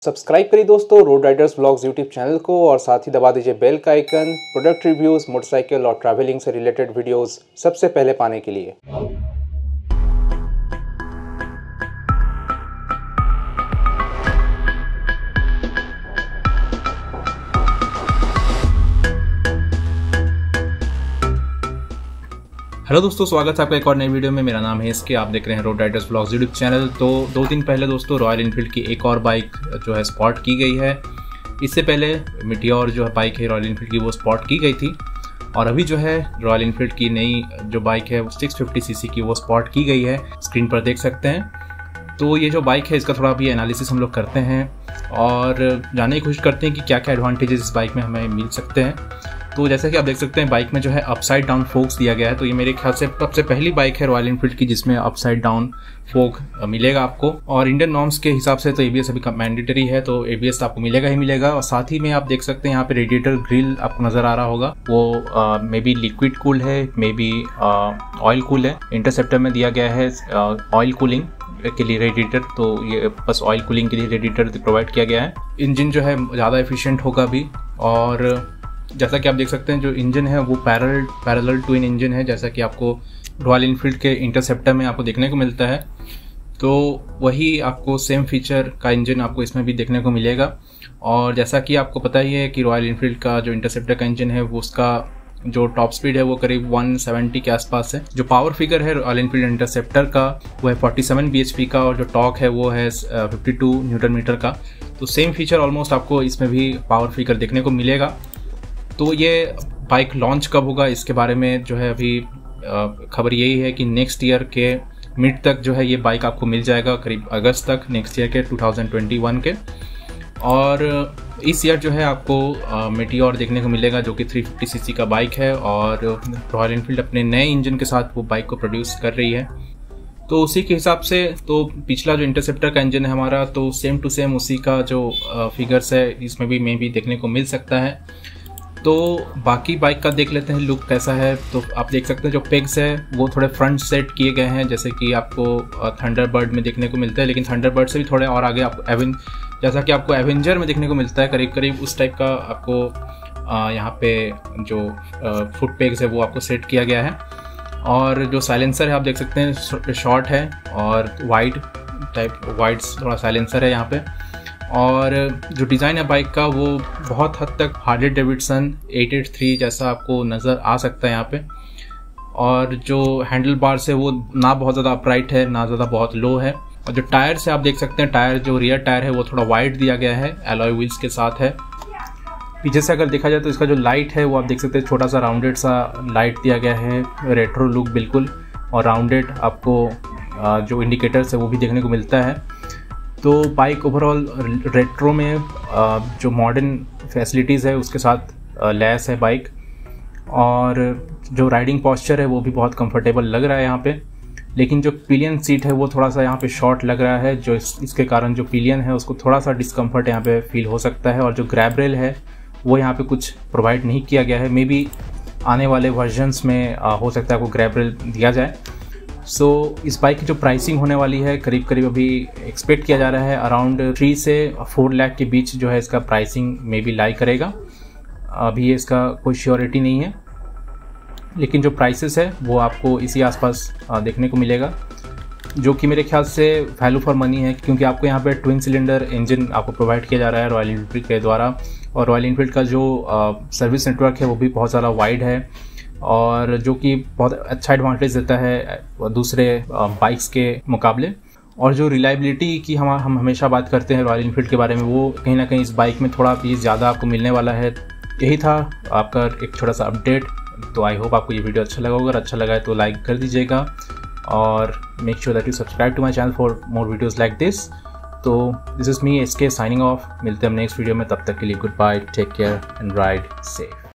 Subscribe करिए दोस्तों Road Riders Vlogs YouTube channel को और साथ ही दबा दीजिए बेल का आइकन प्रोडक्ट रिव्यूज़, मोटरसाइकिल और ट्रैवलिंग से रिलेटेड वीडियोस सबसे पहले पाने के लिए। हेलो दोस्तों, स्वागत है आपका एक और नई वीडियो में। मेरा नाम है इसके, आप देख रहे हैं Road Riders Vlogs YouTube channel. तो 2 दिन पहले दोस्तों रॉयल इनफील्ड की एक और बाइक जो है स्पॉट की गई है। इससे पहले मीटियोर जो है बाइक है रॉयल इनफील्ड की, वो स्पॉट की गई थी। और अभी जो है रॉयल इनफील्ड की नई जो बाइक है 650 सीसी की, वो स्पॉट की गई है। स्क्रीन पर देख सकते हैं। तो ये जो बाइक है इसका थोड़ा भी एनालिसिस हम लोग करते हैं और जानने की कोशिश करते हैं कि क्या क्या एडवांटेजेस इस बाइक में हमें मिल सकते हैं। तो जैसा कि आप देख सकते हैं बाइक में जो है अपसाइड डाउन फोक्स दिया गया है। तो ये मेरे ख्याल से सबसे पहली बाइक है रॉयल इनफील्ड की जिसमें अपसाइड डाउन फोक मिलेगा आपको। और इंडियन नॉर्म्स के हिसाब से तो एबीएस अभी मैंडेटरी है, तो एबीएस आपको मिलेगा ही मिलेगा। और साथ ही में आप देख सकते हैं यहाँ पे रेडिएटर ग्रिल आपको नजर आ रहा होगा, वो मे बी लिक्विड कूल है, मे बी ऑयल कूल है। इंटरसेप्टर में दिया गया है ऑयल कूलिंग के लिए रेडिएटर, तो ये बस ऑयल कूलिंग के लिए रेडिएटर प्रोवाइड किया गया है। इंजन जो है ज़्यादा एफिशिएंट होगा अभी। और जैसा कि आप देख सकते हैं जो इंजन है वो पैरेलल ट्विन इंजन है, जैसा कि आपको रॉयल इनफील्ड के इंटरसेप्टर में आपको देखने को मिलता है। तो वही आपको सेम फीचर का इंजन आपको इसमें भी देखने को मिलेगा। और जैसा कि आपको पता ही है कि रॉयल इनफील्ड का जो इंटरसेप्टर का इंजन है वो उसका जो टॉप स्पीड है वो करीब 170 के आसपास है। जो पावर फिगर है रॉयल इनफील्ड इंटरसेप्टर का वो है 47 bhp का, और जो टॉर्क है वो है 52 न्यूटन मीटर का। तो सेम फीचर ऑलमोस्ट आपको इसमें भी पावर फिगर देखने को मिलेगा। तो ये बाइक लॉन्च कब होगा इसके बारे में जो है अभी खबर यही है कि नेक्स्ट ईयर के मिड तक जो है ये बाइक आपको मिल जाएगा, करीब अगस्त तक नेक्स्ट ईयर के 2021 के। और इस ईयर जो है आपको मीटियोर देखने को मिलेगा जो कि 350 सीसी का बाइक है। और रॉयल इनफील्ड अपने नए इंजन के साथ वो बाइक को प्रोड्यूस कर रही है। तो उसी के हिसाब से तो पिछला जो इंटरसेप्टर का इंजन है हमारा, तो सेम टू सेम उसी का जो फिगर्स है इसमें भी मे भी देखने को मिल सकता है। तो बाकी बाइक का देख लेते हैं लुक कैसा है। तो आप देख सकते हैं जो पेग्स है वो थोड़े फ्रंट सेट किए गए हैं, जैसे कि आपको थंडरबर्ड में देखने को मिलता है। लेकिन थंडरबर्ड से भी थोड़े और आगे आपको जैसा कि आपको एवेंजर में देखने को मिलता है, करीब करीब उस टाइप का आपको यहाँ पे जो फुट पेग्स है वो आपको सेट किया गया है। और जो साइलेंसर है आप देख सकते हैं शॉर्ट है और वाइड थोड़ा साइलेंसर है यहाँ पे। और जो डिज़ाइन है बाइक का वो बहुत हद तक हार्ले डेविडसन 883 जैसा आपको नज़र आ सकता है यहाँ पे। और जो हैंडल बार्स है वो ना बहुत ज़्यादा अपराइट है ना ज़्यादा बहुत लो है। और जो टायर्स है आप देख सकते हैं, टायर जो रियर टायर है वो थोड़ा वाइड दिया गया है, एलॉय व्हील्स के साथ है। पीछे से अगर देखा जाए तो इसका जो लाइट है वो आप देख सकते हैं छोटा सा राउंडेड सा लाइट दिया गया है, रेट्रो लुक बिल्कुल। और राउंडेड आपको जो इंडिकेटर्स है वो भी देखने को मिलता है। तो बाइक ओवरऑल रेट्रो में जो मॉडर्न फैसिलिटीज़ है उसके साथ लैस है बाइक। और जो राइडिंग पॉस्चर है वो भी बहुत कंफर्टेबल लग रहा है यहाँ पे। लेकिन जो पिलियन सीट है वो थोड़ा सा यहाँ पे शॉर्ट लग रहा है, जो इसके कारण जो पिलियन है उसको थोड़ा सा डिस्कम्फर्ट यहाँ पे फील हो सकता है। और जो ग्रैब रेल है वो यहाँ पे कुछ प्रोवाइड नहीं किया गया है। मे बी आने वाले वर्जन्स में हो सकता है आपको ग्रैब रेल दिया जाए। सो इस बाइक की जो प्राइसिंग होने वाली है करीब करीब अभी एक्सपेक्ट किया जा रहा है अराउंड 3 से 4 लाख के बीच जो है इसका प्राइसिंग मे बी लाई करेगा। अभी इसका कोई श्योरिटी नहीं है, लेकिन जो प्राइसेस है वो आपको इसी आसपास देखने को मिलेगा, जो कि मेरे ख्याल से वैल्यू फॉर मनी है। क्योंकि आपको यहाँ पे ट्विन सिलेंडर इंजन आपको प्रोवाइड किया जा रहा है रॉयल इनफील्ड के द्वारा। और रॉयल इनफील्ड का जो सर्विस नेटवर्क है वो भी बहुत ज़्यादा वाइड है, और जो कि बहुत अच्छा एडवांटेज देता है दूसरे बाइक्स के मुकाबले। और जो रिलायबिलिटी की हम हमेशा बात करते हैं रॉयल इनफील्ड के बारे में, वो कहीं ना कहीं इस बाइक में थोड़ा भी ज़्यादा आपको मिलने वाला है। यही था आपका एक छोटा सा अपडेट। तो आई होप आपको ये वीडियो अच्छा लगा होगा। अगर अच्छा लगा है तो लाइक कर दीजिएगा और make sure that you subscribe to my channel for more videos like this. तो this is me SK signing off. मिलते हैं हम नेक्स्ट वीडियो में, तब तक के लिए goodbye, take care and ride safe.